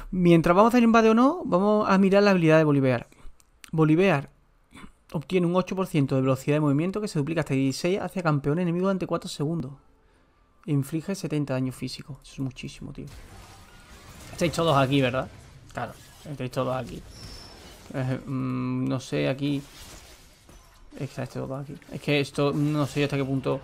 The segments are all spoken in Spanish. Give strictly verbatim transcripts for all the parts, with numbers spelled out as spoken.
Mientras vamos a hacer invade o no, vamos a mirar la habilidad de Bolivear. Bolivear obtiene un ocho por ciento de velocidad de movimiento que se duplica hasta dieciséis hacia campeón enemigo durante cuatro segundos. Inflige setenta daño físico. Eso es muchísimo, tío. Estáis todos aquí, ¿verdad? Claro, estáis todos aquí. Eh, mmm, no sé, aquí... Estáis todos aquí. Es que esto, no sé hasta qué punto...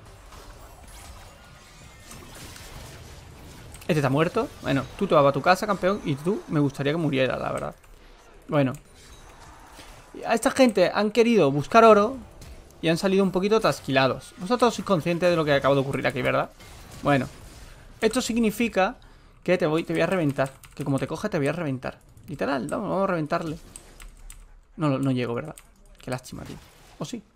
Este está muerto. Bueno, tú te vas a tu casa, campeón. Y tú, me gustaría que muriera, la verdad. Bueno. A esta gente han querido buscar oro y han salido un poquito trasquilados. Vosotros sois conscientes de lo que acaba de ocurrir aquí, ¿verdad? Bueno. Esto significa que te voy, te voy a reventar. Que como te coja te voy a reventar. Literal, vamos, vamos a reventarle. No, no, no llego, ¿verdad? Qué lástima, tío. ¿O sí?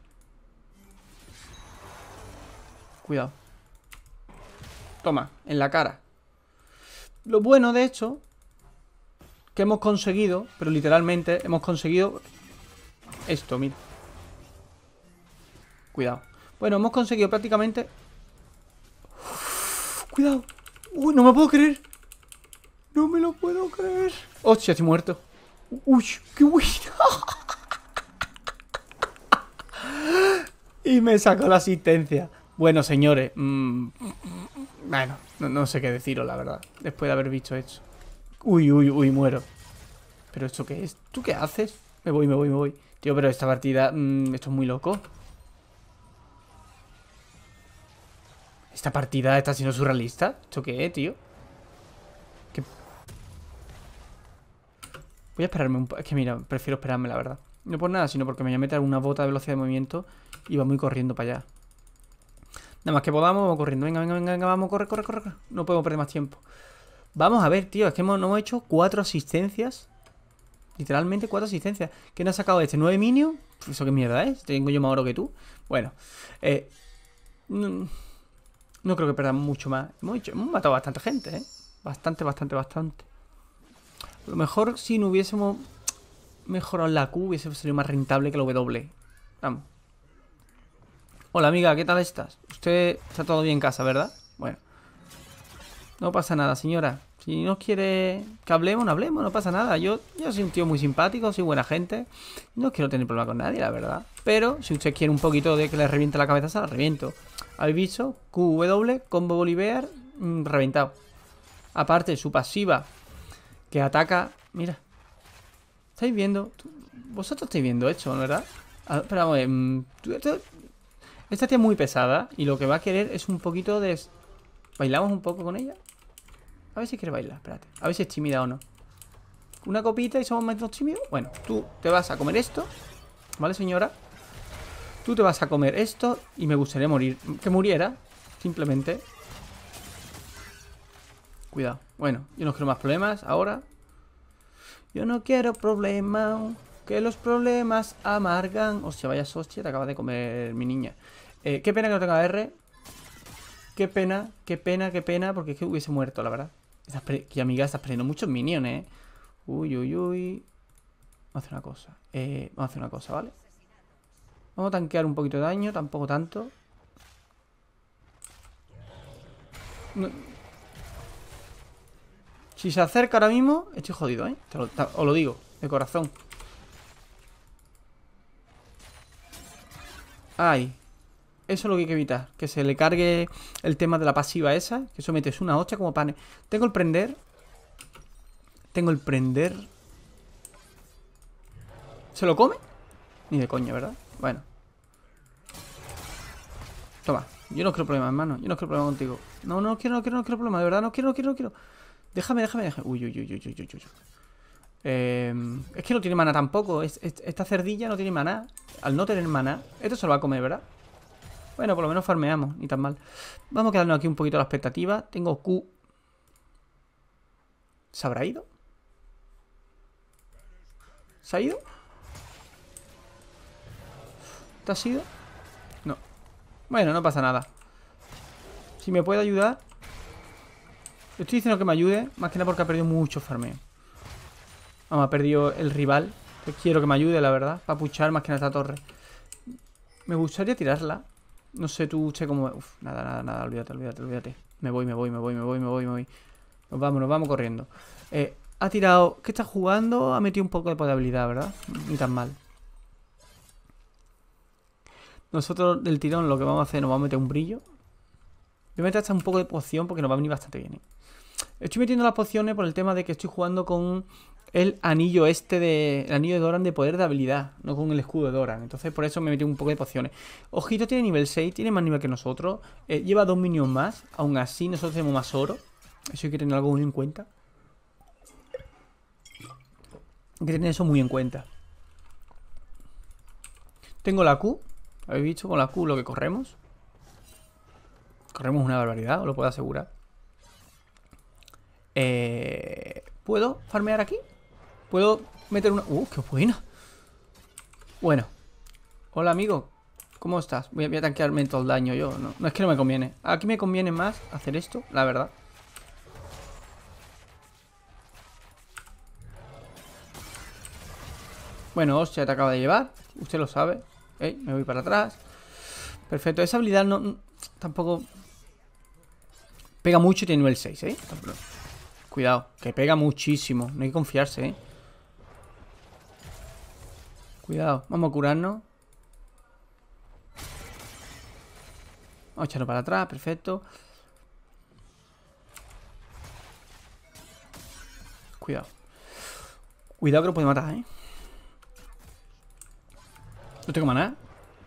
Cuidado. Toma, en la cara. Lo bueno, de hecho, que hemos conseguido, pero literalmente hemos conseguido esto, mira. Cuidado. Bueno, hemos conseguido prácticamente... Uf, cuidado. Uy, no me lo puedo creer. No me lo puedo creer. Hostia, estoy muerto. Uy, qué buena. Y me sacó la asistencia. Bueno, señores. Mmm, bueno, no, no sé qué deciros, la verdad. Después de haber visto esto. Uy, uy, uy, muero. ¿Pero esto qué es? ¿Tú qué haces? Me voy, me voy, me voy. Tío, pero esta partida... Mmm, esto es muy loco. Esta partida está siendo surrealista. ¿Esto qué es, tío? ¿Qué? Voy a esperarme un poco. Es que mira, prefiero esperarme, la verdad. No por nada, sino porque me voy a meter una bota de velocidad de movimiento y va muy corriendo para allá. Nada más que podamos, vamos corriendo. Venga, venga, venga, venga, vamos, corre, corre, corre. No podemos perder más tiempo. Vamos a ver, tío. Es que hemos, no hemos hecho cuatro asistencias. Literalmente cuatro asistencias. ¿Qué nos ha sacado este? ¿Nueve minions? ¿Eso qué mierda es? Tengo yo más oro que tú. Bueno. Eh... No, no creo que perdamos mucho más. Hemos, hecho, hemos matado a bastante gente, ¿eh? Bastante, bastante, bastante. A lo mejor si no hubiésemos mejorado la Q hubiese sido más rentable que la W. Vamos. Hola amiga, ¿qué tal estás? Usted está todo bien en casa, ¿verdad? Bueno. No pasa nada, señora. Si no quiere que hablemos, no hablemos, no pasa nada. Yo, yo soy un tío muy simpático, soy buena gente. No quiero tener problema con nadie, la verdad. Pero si usted quiere un poquito de que le reviente la cabeza, se la reviento. ¿Habéis visto? Q W, combo Bolivear, mmm, reventado. Aparte, su pasiva, que ataca... Mira. ¿Estáis viendo? Vosotros estáis viendo esto, ¿verdad? Ah, pero vamos, eh, esta tía es muy pesada y lo que va a querer es un poquito de... ¿Bailamos un poco con ella? A ver si quiere bailar, espérate. A ver si es tímida o no. Una copita y somos más tímidos. Bueno, tú te vas a comer esto. ¿Vale, señora? Tú te vas a comer esto y me gustaría morir. Que muriera, simplemente. Cuidado. Bueno, yo no quiero más problemas ahora. Yo no quiero problemas. Que los problemas amargan. Hostia, vaya hostia, te acabas de comer mi niña. Eh, qué pena que no tenga R. Qué pena, qué pena, qué pena. Porque es que hubiese muerto, la verdad. Que amiga, estás perdiendo muchos minions, eh. Uy, uy, uy. Vamos a hacer una cosa. Eh, vamos a hacer una cosa, ¿vale? Vamos a tanquear un poquito de daño, tampoco tanto. No. Si se acerca ahora mismo, estoy jodido, ¿eh? Te lo, te, os lo digo, de corazón. Ay. Eso es lo que hay que evitar. Que se le cargue el tema de la pasiva esa. Que eso metes una hostia como pane. Tengo el prender. Tengo el prender. ¿Se lo come? Ni de coña, ¿verdad? Bueno. Toma. Yo no quiero problemas, hermano. Yo no quiero problemas contigo. No, no quiero, no quiero, no quiero problemas. De verdad, no quiero, no quiero, no quiero. Déjame, déjame, déjame. Uy, uy, uy, uy, uy, uy, uy. Eh, es que no tiene mana tampoco. Es, es, esta cerdilla no tiene mana. Al no tener mana, esto se lo va a comer, ¿verdad? Bueno, por lo menos farmeamos, ni tan mal. Vamos a quedarnos aquí un poquito a la expectativa. Tengo Q. ¿Se habrá ido? ¿Se ha ido? ¿Te has ido? No. Bueno, no pasa nada. Si me puede ayudar. Estoy diciendo que me ayude. Más que nada porque ha perdido mucho farmeo. Vamos, ha perdido el rival. Que quiero que me ayude, la verdad. Para puchar más que nada esta torre. Me gustaría tirarla. No sé tú, usted cómo... Uf, nada, nada, nada, olvídate, olvídate, olvídate. Me voy, me voy, me voy, me voy, me voy, me voy. Me Nos vamos, nos vamos corriendo. Eh, ha tirado... ¿Qué está jugando? Ha metido un poco de potabilidad, ¿verdad? Ni tan mal. Nosotros del tirón lo que vamos a hacer, nos vamos a meter un brillo. Voy a meter hasta un poco de poción porque nos va a venir bastante bien, ¿eh? Estoy metiendo las pociones por el tema de que estoy jugando con el anillo este de... El anillo de Doran de poder de habilidad, no con el escudo de Doran. Entonces por eso me metí un poco de pociones. Ojito tiene nivel seis, tiene más nivel que nosotros. Eh, lleva dos minions más. Aún así nosotros tenemos más oro. Eso hay que tener algo muy en cuenta. Hay que tener eso muy en cuenta. Tengo la Q. ¿Habéis visto con la Q lo que corremos? Corremos una barbaridad, os lo puedo asegurar. Eh, ¿Puedo farmear aquí? ¿Puedo meter una...? ¡Uh, qué buena! Bueno. Hola, amigo. ¿Cómo estás? Voy a, voy a tanquearme todo el daño yo. No, no es que no me conviene. Aquí me conviene más hacer esto, la verdad. Bueno, hostia, te acaba de llevar. Usted lo sabe. Ey, me voy para atrás. Perfecto. Esa habilidad no... no tampoco... Pega mucho y tiene nivel seis, ¿eh? Cuidado, que pega muchísimo. No hay que confiarse, ¿eh? Cuidado, vamos a curarnos. Vamos a echarlo para atrás, perfecto. Cuidado. Cuidado que lo puede matar, ¿eh? No tengo maná.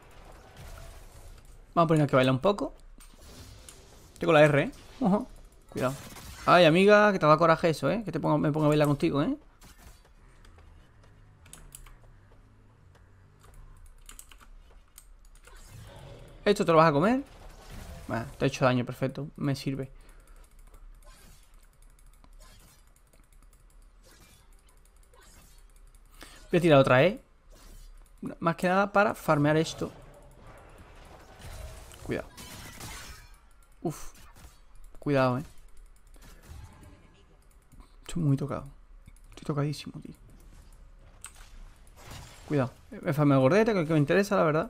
Vamos a poner que baila un poco. Tengo la R, ¿eh? Ojo. Cuidado. Ay, amiga, que te da coraje eso, ¿eh? Que te ponga, me ponga a bailar contigo, ¿eh? ¿Esto te lo vas a comer? Bueno, te ha hecho daño, perfecto. Me sirve. Voy a tirar otra, ¿eh? Más que nada para farmear esto. Cuidado. Uf. Cuidado, ¿eh? Estoy muy tocado. Estoy tocadísimo, tío. Cuidado. Me farmeo gordeta, que es lo que me interesa, la verdad.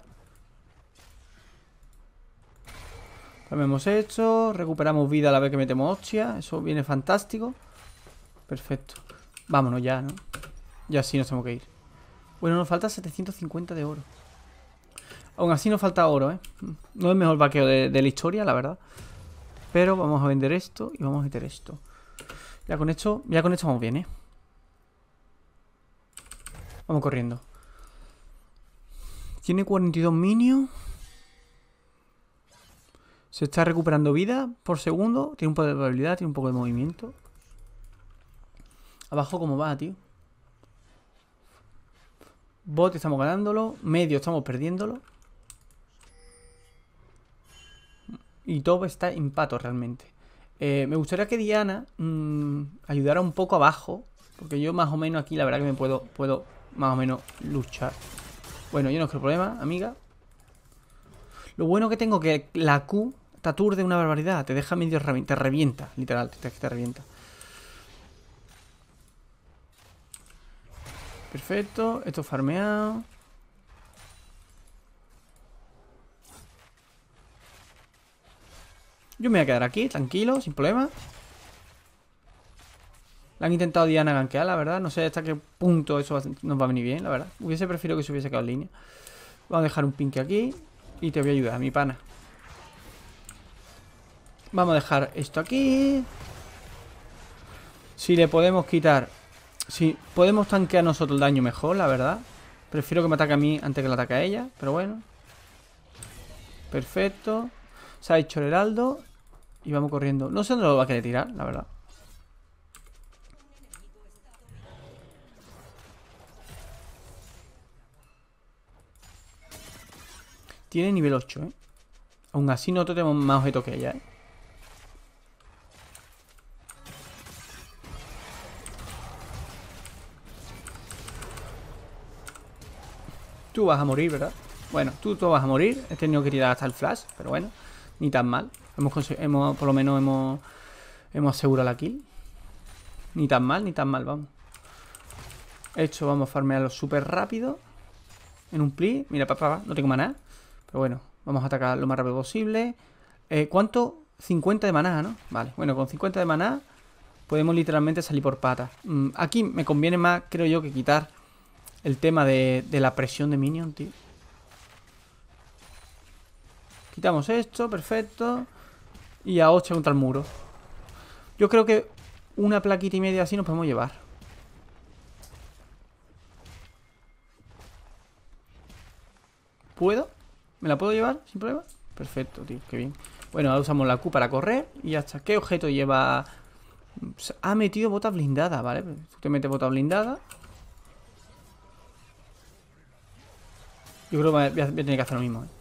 Farmemos esto. Recuperamos vida a la vez que metemos hostia. Eso viene fantástico. Perfecto. Vámonos ya, ¿no? Ya sí nos tenemos que ir. Bueno, nos falta setecientos cincuenta de oro. Aún así nos falta oro, ¿eh? No es el mejor vaqueo de, de la historia, la verdad. Pero vamos a vender esto y vamos a meter esto. Ya con esto, ya con esto vamos bien, ¿eh? Vamos corriendo. Tiene cuarenta y dos minions. Se está recuperando vida por segundo. Tiene un poco de probabilidad, tiene un poco de movimiento. Abajo cómo va, tío. Bot estamos ganándolo. Medio estamos perdiéndolo. Y top está en pato realmente. Eh, me gustaría que Diana mmm, ayudara un poco abajo. Porque yo más o menos aquí la verdad que me puedo, puedo más o menos luchar. Bueno, yo no creo problema, amiga. Lo bueno que tengo que la Q te aturde una barbaridad. Te deja medio... Te revienta, literal, te, te revienta. Perfecto, esto farmeado. Yo me voy a quedar aquí, tranquilo, sin problema. La han intentado Diana gankear, la verdad. No sé hasta qué punto eso nos va a venir bien, la verdad. Hubiese preferido que se hubiese quedado en línea. Vamos a dejar un pink aquí. Y te voy a ayudar, mi pana. Vamos a dejar esto aquí. Si le podemos quitar... Si podemos tanquear nosotros el daño mejor, la verdad. Prefiero que me ataque a mí antes que le ataque a ella. Pero bueno. Perfecto. Se ha hecho el heraldo. Y vamos corriendo. No sé dónde lo va a querer tirar, la verdad. Tiene nivel ocho, ¿eh? Aún así nosotros tenemos más objetos que ella, ¿eh? Tú vas a morir, ¿verdad? Bueno, tú, tú vas a morir. He tenido que tirar hasta el flash, pero bueno. Ni tan mal. Hemos, hemos por lo menos hemos, hemos asegurado la kill. Ni tan mal, ni tan mal, vamos. Esto vamos a farmearlo súper rápido. En un pli. Mira, papá, no tengo maná. Pero bueno, vamos a atacar lo más rápido posible. eh, ¿Cuánto? cincuenta de maná, ¿no? Vale, bueno, con cincuenta de maná podemos literalmente salir por patas. Mm, aquí me conviene más, creo yo, que quitar el tema de, de la presión de minion, tío. Quitamos esto, perfecto. Y a ocho contra el muro. Yo creo que una plaquita y media así nos podemos llevar. ¿Puedo? ¿Me la puedo llevar sin problema? Perfecto, tío, qué bien. Bueno, ahora usamos la Q para correr y ya está. ¿Qué objeto lleva? Ha metido bota blindada, ¿vale? Tú te metes bota blindada. Yo creo que voy a, voy a tener que hacer lo mismo, ¿eh?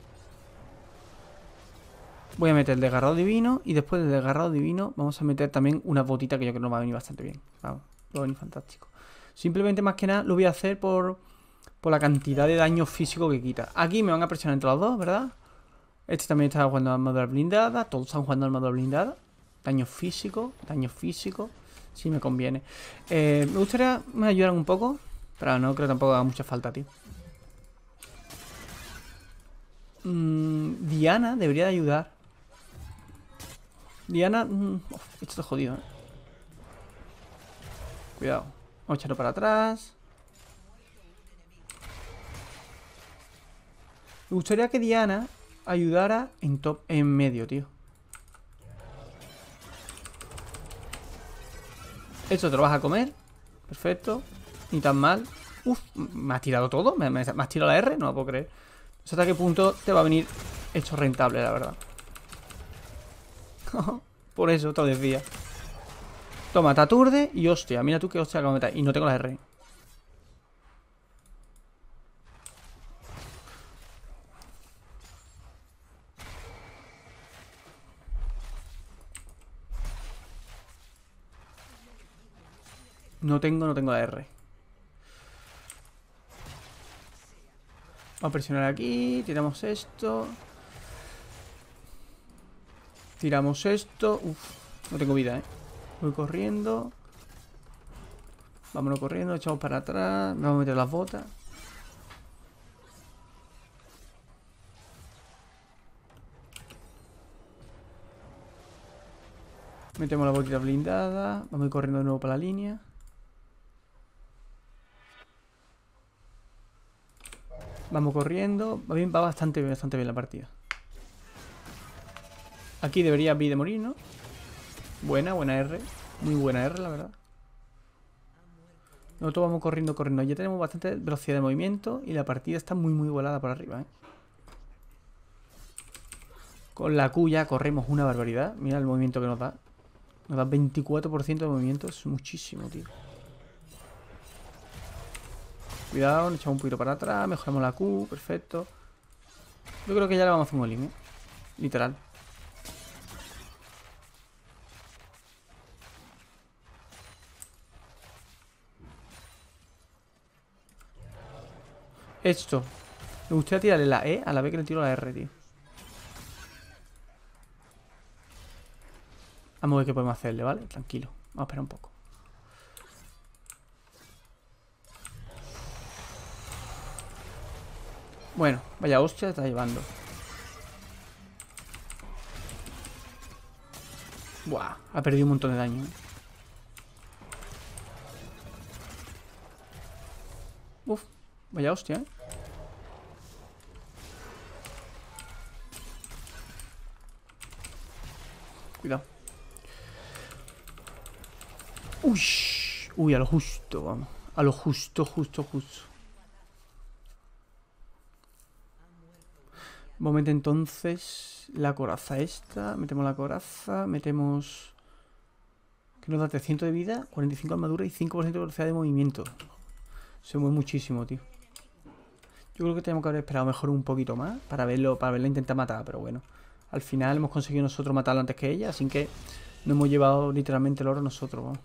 Voy a meter el desgarrado divino. Y después del desgarrado divino vamos a meter también una botita que yo creo que nos va a venir bastante bien. Vamos, va a venir fantástico. Simplemente más que nada lo voy a hacer por, por la cantidad de daño físico que quita. Aquí me van a presionar entre los dos, ¿verdad? Este también está jugando armadura blindada. Todos están jugando armadura blindada. Daño físico, daño físico. Sí me conviene. Eh, me gustaría que me ayudaran un poco. Pero no creo que tampoco haga mucha falta, tío. Mm, Diana debería de ayudar. Diana... Mm, uf, esto está jodido, ¿eh? Cuidado. Vamos a echarlo para atrás. Me gustaría que Diana ayudara en top, en medio, tío. Esto te lo vas a comer. Perfecto. Ni tan mal. Uf, me has tirado todo. ¿Me, me, me has tirado la R? No lo puedo creer. No sé hasta qué punto te va a venir hecho rentable, la verdad. Por eso te lo decía. Toma, te aturde y hostia. Mira tú qué hostia acabo de meter. Y no tengo la R. No tengo, no tengo la R. Vamos a presionar aquí. Tiramos esto. Tiramos esto. Uf, no tengo vida, eh. Voy corriendo. Vámonos corriendo, echamos para atrás. Vamos a meter las botas. Metemos la botita blindada. Vamos a ir corriendo de nuevo para la línea. Vamos corriendo. Va, bien, va bastante, bastante bien la partida. Aquí debería vi de morir, ¿no? Buena, buena R. Muy buena R, la verdad. Nosotros vamos corriendo, corriendo. Ya tenemos bastante velocidad de movimiento. Y la partida está muy, muy volada por arriba, ¿eh? Con la Q ya corremos una barbaridad. Mira el movimiento que nos da. Nos da veinticuatro por ciento de movimiento. Es muchísimo, tío. Cuidado, nos echamos un poquito para atrás. Mejoramos la Q, perfecto. Yo creo que ya le vamos a hacer un all-in, ¿eh? Literal. Esto. Me gustaría tirarle la E a la vez que le tiro la R, tío. Vamos a ver qué podemos hacerle, ¿vale? Tranquilo. Vamos a esperar un poco. Bueno, vaya hostia, está llevando. Buah, ha perdido un montón de daño, ¿eh? Uf, vaya hostia, ¿eh? Cuidado. Uy, uy, a lo justo, vamos. A lo justo, justo, justo. Vamos a meter entonces la coraza esta. Metemos la coraza. Metemos... ¿Qué nos da? trescientos de vida, cuarenta y cinco de armadura y cinco por ciento de velocidad de movimiento. Se mueve muchísimo, tío. Yo creo que tenemos que haber esperado mejor un poquito más para verlo, para verla intentar matar, pero bueno. Al final hemos conseguido nosotros matarla antes que ella, así que nos hemos llevado literalmente el oro nosotros, vamos.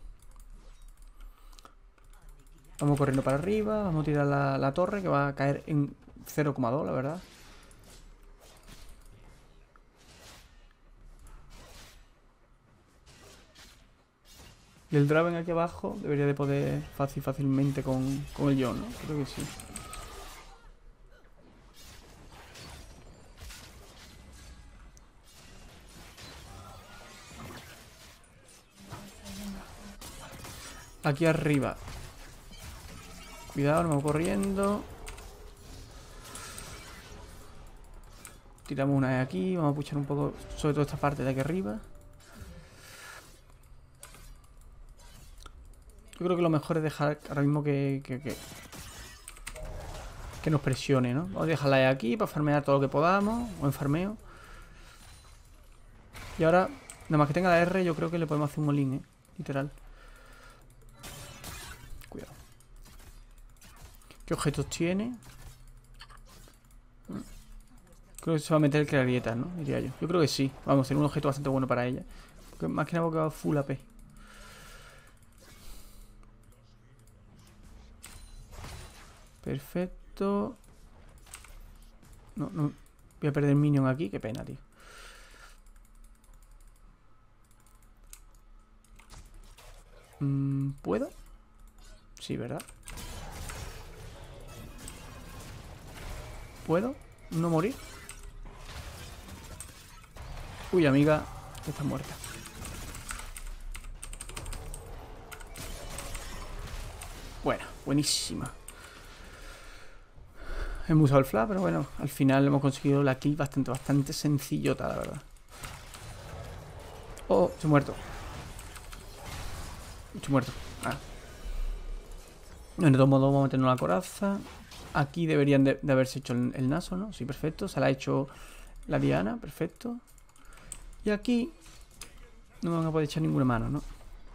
Vamos corriendo para arriba, vamos a tirar la, la torre que va a caer en cero coma dos, la verdad. Y el Draven aquí abajo debería de poder fácil, fácilmente con, con el John, ¿no? Creo que sí. Aquí arriba. Cuidado, no me voy corriendo. Tiramos una de aquí. Vamos a puchar un poco, sobre todo esta parte de aquí arriba. Yo creo que lo mejor es dejar ahora mismo que... Que, que, que nos presione, ¿no? Vamos a dejarla de aquí para farmear todo lo que podamos. O en farmeo. Y ahora, nada más que tenga la R, yo creo que le podemos hacer un molín, ¿eh? Literal. Cuidado. ¿Qué objetos tiene? Creo que se va a meter el crearietas, ¿no? Diría yo. Yo creo que sí. Vamos a tener un objeto bastante bueno para ella. Porque más que nada porque va full A P. Perfecto. No, no. Voy a perder minion aquí. Qué pena, tío. ¿Puedo? Sí, ¿verdad? ¿Puedo no morir? Uy, amiga, está muerta. Bueno, buenísima. Hemos usado el flash, pero bueno, al final hemos conseguido la kill bastante, bastante sencillota, la verdad. Oh, estoy muerto. Estoy muerto. Ah. De todos modos vamos a meternos la coraza. Aquí deberían de, de haberse hecho el, el naso, ¿no? Sí, perfecto. Se la ha hecho la Diana, perfecto. Y aquí no me van a poder echar ninguna mano, ¿no?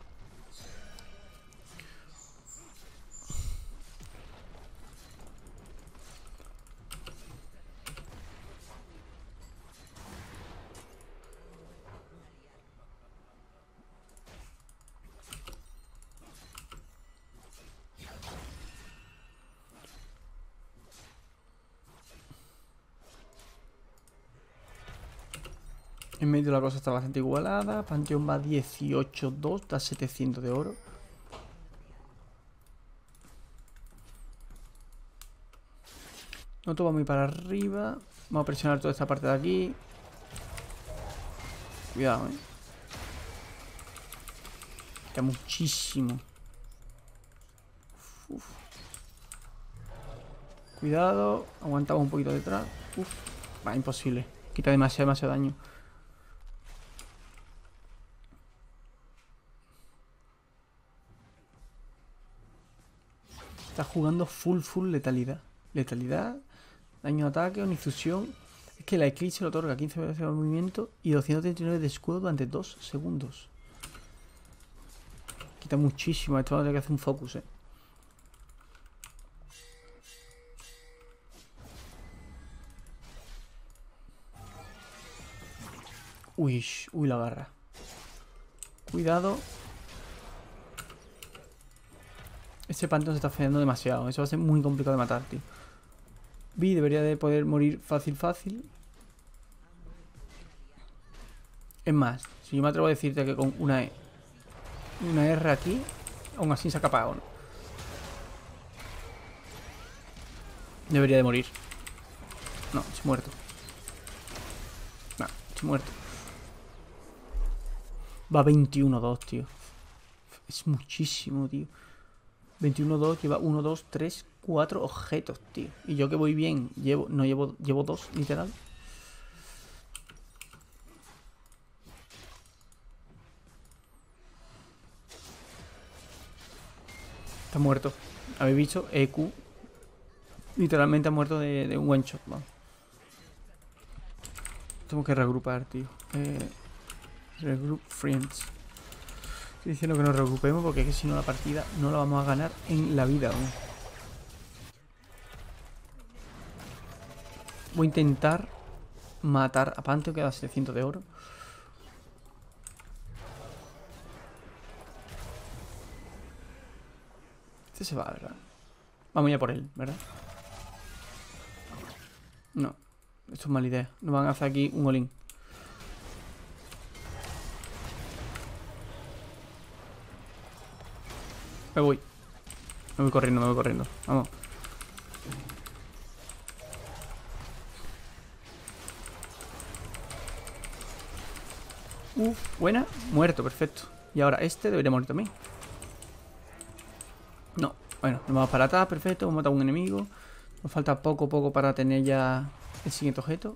En medio la cosa está bastante igualada. Panteón va dieciocho dos, da setecientos de oro. Noto va muy para arriba. Vamos a presionar toda esta parte de aquí. Cuidado, eh. Queda muchísimo. Uf. Cuidado. Aguantamos un poquito detrás. Uf. Va, imposible. Quita demasiado, demasiado daño. Está jugando full, full letalidad. Letalidad, daño de ataque, onifusión. Es que la Eclipse le otorga quince veces de movimiento y doscientos treinta y nueve de escudo durante dos segundos. Quita muchísimo. Esto va a tener que hacer un focus, eh. Uy, uy, la barra. Cuidado. Este pantón se está fallando demasiado. Eso va a ser muy complicado de matar, tío. Vi debería de poder morir fácil, fácil. Es más, si yo me atrevo a decirte que con una E, una R aquí, aún así se ha capado, ¿no? Debería de morir. No, estoy muerto. No, estoy muerto. Va veintiuno dos, tío. Es muchísimo, tío. veintiuno dos, lleva uno, dos, tres, cuatro objetos, tío. Y yo que voy bien, llevo, no llevo, llevo dos, literal. Está muerto. Habéis visto, E Q. Literalmente ha muerto de, de un one shot, vamos. Tengo que reagrupar, tío. Eh, regroup friends. Estoy diciendo que nos reagrupemos porque es que si no la partida no la vamos a ganar en la vida aún. Voy a intentar matar a Pantheon, que da setecientos de oro. Este se va, ¿verdad? Vamos ya por él, ¿verdad? No, esto es mala idea. Nos van a hacer aquí un all-in. Me voy. Me voy corriendo, me voy corriendo. Vamos. Uf, buena. Muerto, perfecto. Y ahora este debería morir también. No, bueno, nos vamos para atrás, perfecto. Hemos matado a un enemigo. Nos falta poco, poco para tener ya el siguiente objeto.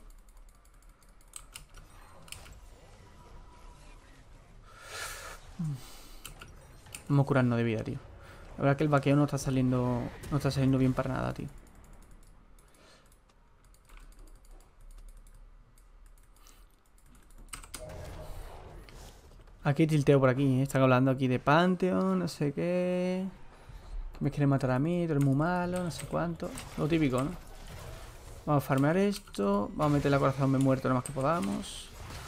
Vamos a curarnos de vida, tío. La verdad es que el vaqueo no está saliendo. No está saliendo bien para nada, tío. Aquí tilteo por aquí, ¿eh? Están hablando aquí de Pantheon, no sé qué. Que me quieren matar a mí, tú eres muy malo, no sé cuánto. Lo típico, ¿no? Vamos a farmear esto. Vamos a meter la corazón me muerto lo más que podamos.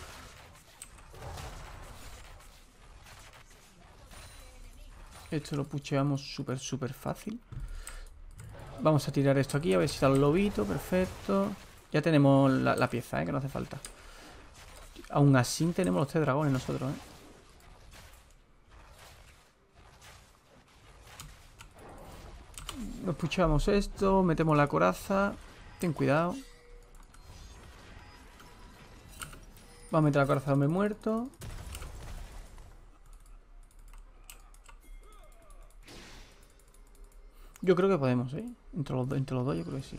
Esto lo pucheamos súper, súper fácil. Vamos a tirar esto aquí, a ver si está el lobito, perfecto. Ya tenemos la, la pieza, ¿eh? Que no hace falta. Aún así tenemos los tres dragones nosotros, ¿eh? Nos puchamos esto, metemos la coraza. Ten cuidado. Vamos a meter la coraza donde muerto. Yo creo que podemos, ¿eh? Entre los, entre los dos yo creo que sí.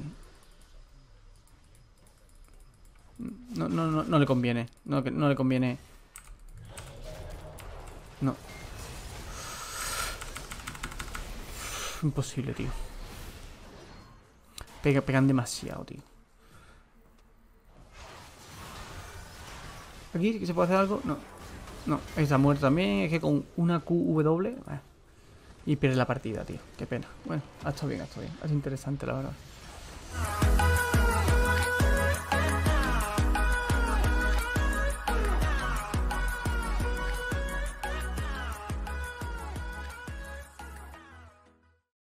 No, no, no, no le conviene. No, no le conviene. No. Imposible, tío. Pega, pegan demasiado, tío. ¿Aquí que se puede hacer algo? No. No, está muerto también. Es que con una Q W... Eh, y pierde la partida, tío. Qué pena. Bueno, ha estado bien, ha estado bien. Es interesante, la verdad.